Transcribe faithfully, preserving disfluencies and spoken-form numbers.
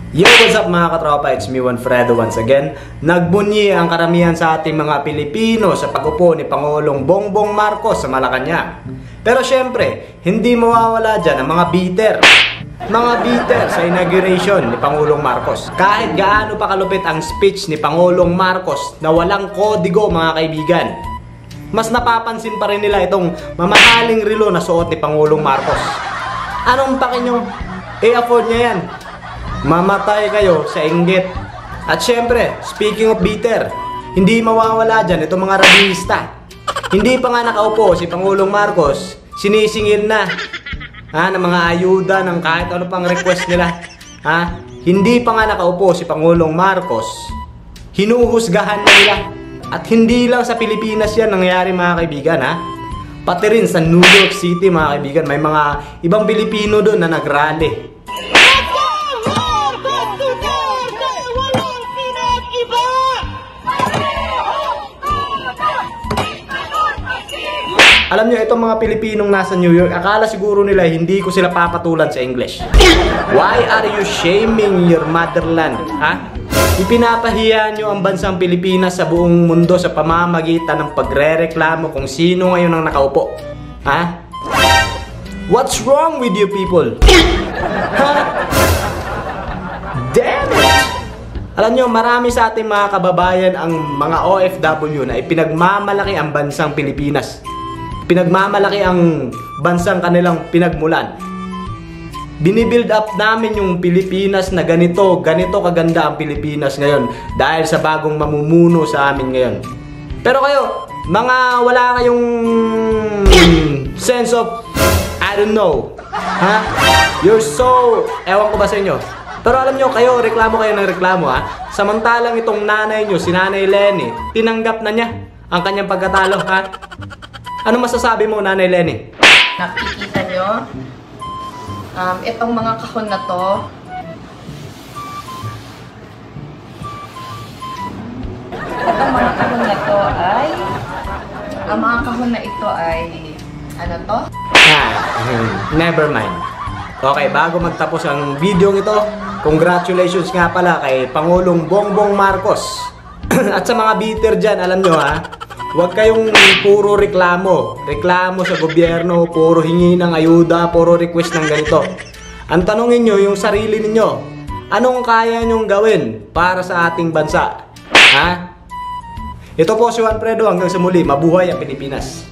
Yo, what's up mga katropa? It's me, Juanfredo once again. Nagbunyi ang karamihan sa ating mga Pilipino sa pag-upo ni Pangulong Bongbong Marcos sa Malacanang. Pero syempre, hindi mawawala dyan ang mga bitter. Mga bitter sa inauguration ni Pangulong Marcos. Kahit gaano pa kalupit ang speech ni Pangulong Marcos na walang kodigo mga kaibigan, mas napapansin pa rin nila itong mamahaling relo na suot ni Pangulong Marcos. Anong paki nyo? I-afford niya yan. Mamatay kayo sa inggit. At syempre, speaking of bitter, hindi mawawala dyan itong mga radista. Hindi pa nga nakaupo si Pangulong Marcos, sinisingil na ha, ng mga ayuda ng kahit ano pang request nila. Ha? Hindi pa nga nakaupo si Pangulong Marcos, hinuhusgahan na nila. At hindi lang sa Pilipinas yan nangyayari mga kaibigan, ha? Pati rin sa New York City mga kaibigan, may mga ibang Pilipino doon na nagrally. Alam nyo, itong mga Pilipinong nasa New York, akala siguro nila hindi ko sila papatulan sa English. Why are you shaming your motherland? Ha? Ipinapahiya nyo ang bansang Pilipinas sa buong mundo sa pamamagitan ng pagrereklamo kung sino ngayon ang nakaupo. Ha? What's wrong with you people? Ha? Damn it! Alam nyo, marami sa ating mga kababayan ang mga O F W na ipinagmamalaki ang bansang Pilipinas. Pinagmamalaki ang bansang kanilang pinagmulan. Binibuild up namin yung Pilipinas na ganito, ganito kaganda ang Pilipinas ngayon dahil sa bagong mamumuno sa amin ngayon. Pero kayo, mga wala kayong sense of, I don't know, ha? You're so, ewan ko ba sa inyo? Pero alam nyo, kayo, reklamo kayo ng reklamo, ha? Samantalang itong nanay nyo, si Nanay Lenny, tinanggap na niya ang kanyang pagkatalo, ha? Ano masasabi mo, Nanay Lenny? Nakikita nyo, um, itong mga kahon na to, itong mga kahon na to ay, ang mga kahon na ito ay, ano to? Ah, never mind. Okay, bago magtapos ang video ito, congratulations nga pala kay Pangulong Bongbong Marcos. At sa mga bitter dyan, alam nyo ha, huwag kayong puro reklamo. Reklamo sa gobyerno, puro hingi ng ayuda, puro request ng ganito. Ang tanongin nyo yung sarili ninyo, anong kaya nyong gawin para sa ating bansa? Ha? Ito po si Juanfredo, hanggang sa muli, mabuhay ang Pilipinas.